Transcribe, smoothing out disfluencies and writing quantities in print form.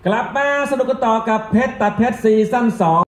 กลับมาสนุกกันต่อกับเพชรตัดเพชรซีซั่น 2